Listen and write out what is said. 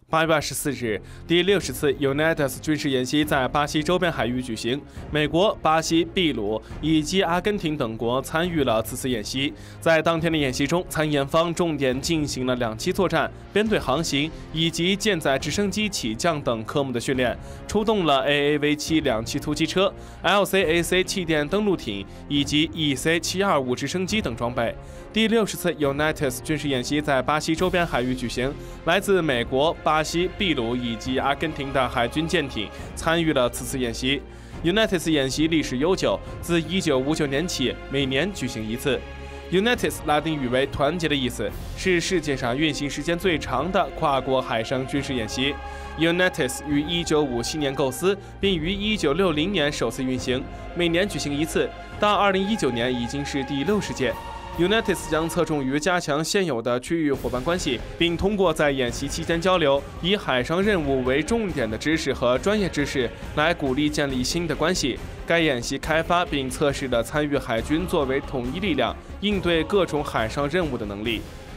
8月24日，第60次 UNITES 军事演习在巴西周边海域举行，美国、巴西、秘鲁以及阿根廷等国参与了此次演习。在当天的演习中，参演方重点进行了2栖作战、编队航行以及舰载直升机起降等科目的训练，出动了 AAV7 两栖突击车、LCAC 气垫登陆艇以及 EC725 直升机等装备。第60次 UNITES 军事演习在巴西周边海域举行，来自美国、巴西、秘鲁以及阿根廷的海军舰艇参与了此次演习。UNITES 演习历史悠久，自1959年起每年举行一次。UNITES 拉丁语为“团结”的意思，是世界上运行时间最长的跨国海上军事演习。UNITES 于1957年构思，并于1960年首次运行，每年举行一次，到2019年已经是第60届。UNITES 将侧重于加强现有的区域伙伴关系，并通过在演习期间交流以海上任务为重点的知识和专业知识，来鼓励建立新的关系。该演习开发并测试了参与海军作为统一力量应对各种海上任务的能力。